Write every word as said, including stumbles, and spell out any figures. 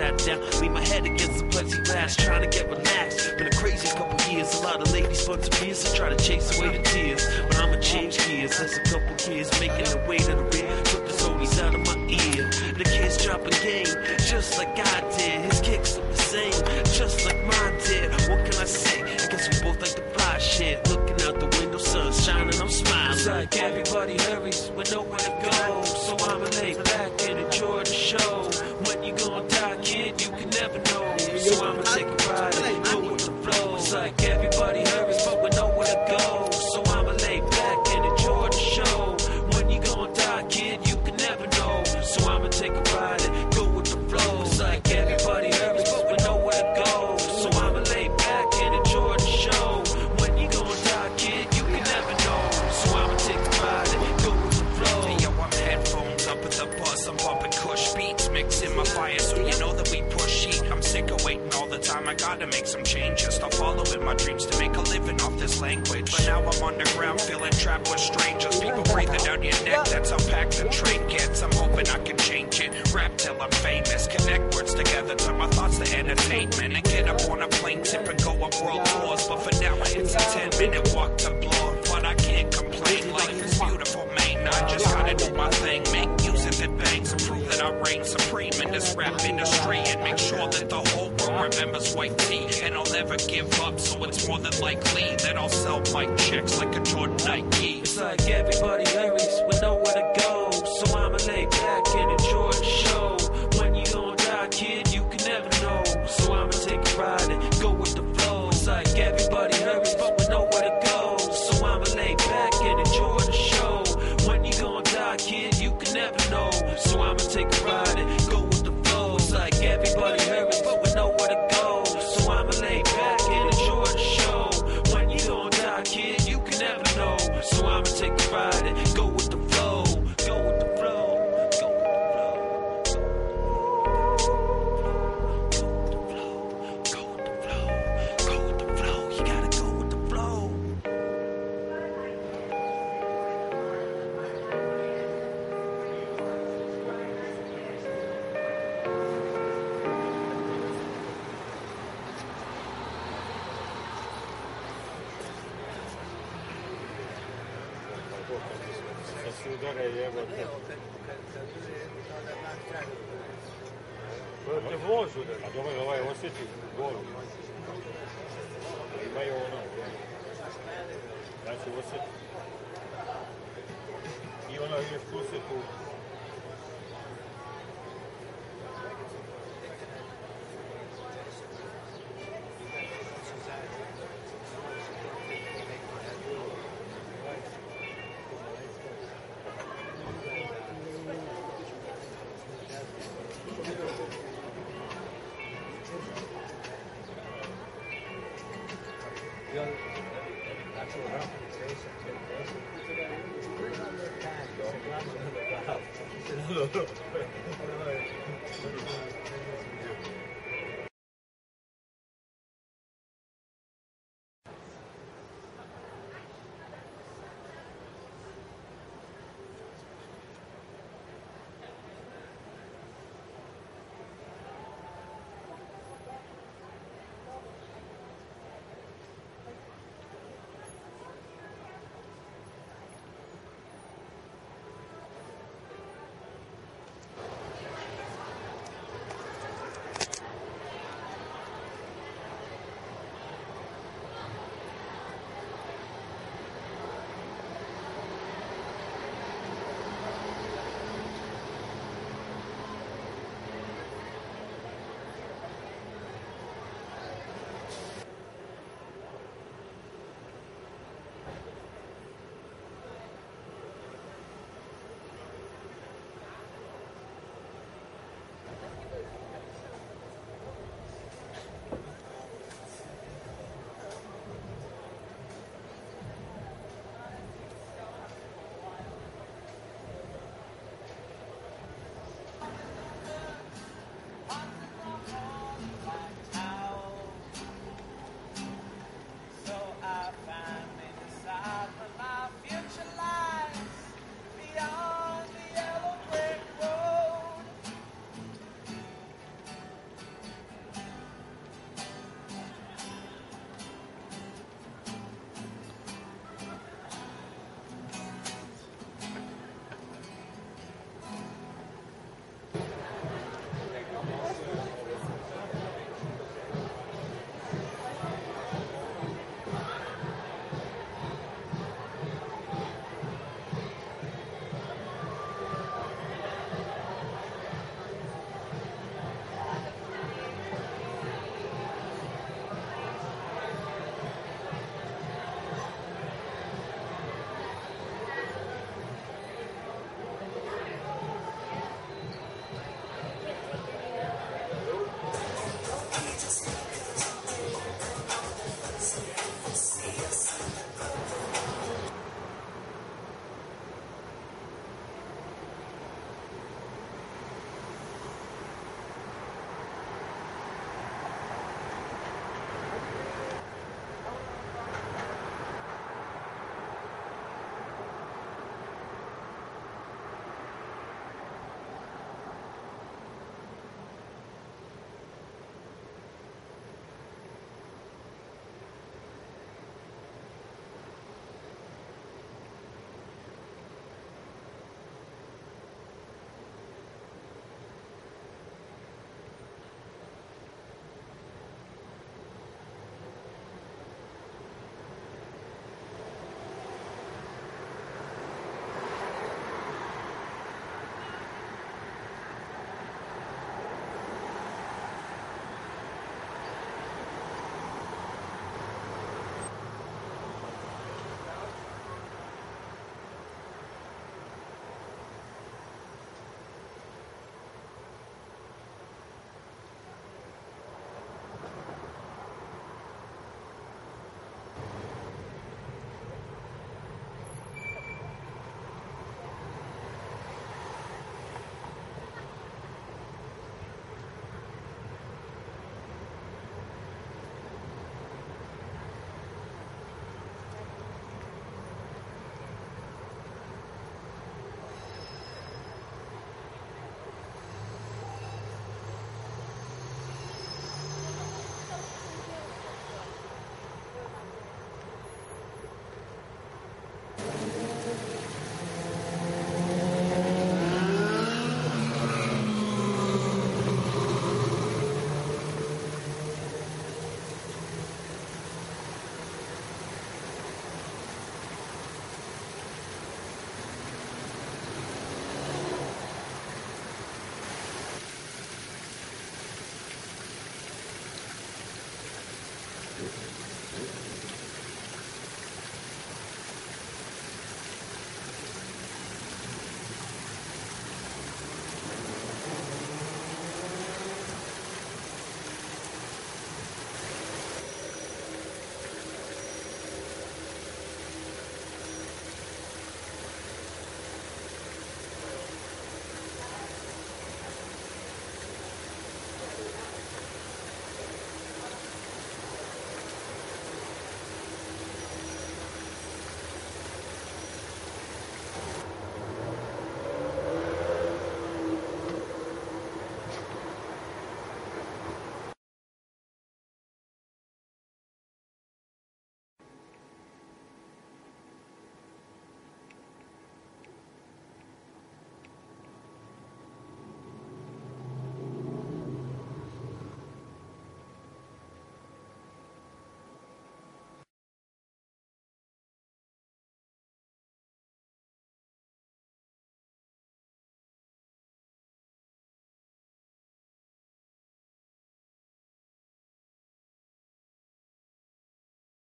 sat down, lean my head against the plexiglass, trying to get relaxed. Been a crazy couple years, a lot of ladies fun to me, so try to chase away the tears. But I'ma change gears, that's a couple kids making their way to the rear. Took the oldies out of my ear. The kids dropping game, just like I did. His kicks look the same, just like mine did. What can I say? I guess we both like to fly shit. Looking out the window, sun shining, I'm smiling. It's like everybody hurries with nowhere to go, so I'ma lay back and enjoy the show. When you gonna die, kid, you can never know. So I'ma take a ride and go with the flow. It's like everybody hurries, but with nowhere to go, so I'ma lay back and enjoy the show. When you gonna die, kid, you can never know. So I'ma take a ride and go with the flow. It's like everybody hurries, but with nowhere to go, so I'ma lay back and enjoy the show. When you gonna die, kid, you can never know. So I'ma take a ride and go with the flow. Hey, yo, I'm headphones up at the bus, I'm bumping Kush beats, mixing my fire, so you know that we push heat. I'm sick of waiting all the time, I gotta make some changes. Stop following my dreams to make a living off this language. But now I'm underground, feeling trapped with strangers. People breathing down your neck, that's how packed the train gets. I'm hoping I can change it, rap till I'm famous. Connect words together, turn my thoughts to entertainment. And get up on a plane, tip and go on world tours. But for now, it's a ten minute walk to blow. But I can't complain, life is beautiful, man. I just gotta do my thing, make music that bangs, and prove that I reign supreme in this rap industry. And make sure that the whole world remembers white tee. And I'll never give up, so it's more than likely that I'll sell mic checks like a Jordan Nike. It's like everybody hurries with nowhere to go, so I'ma lay back and enjoy the show. When you gonna die, kid, you can never know. So I'ma take a ride and go with the flow. It's like everybody hurries, but with nowhere to go, so I'ma lay back and enjoy the show. When you gonna die, kid, you can never know. So I'ma take a ride and go with the flow. It's like everybody hurries, but with nowhere to go, so I'ma lay back and enjoy the show. When you gonna die, kid, you can never know. So I'ma take a ride and go with the flow. Go with the flow. Go with the flow. Go with the flow. Go with the flow. You gotta go with the flow. Te vozu da, a dobro ovaj osjeti gol. Imaju ono, znači osjeti. I ono još puse tu.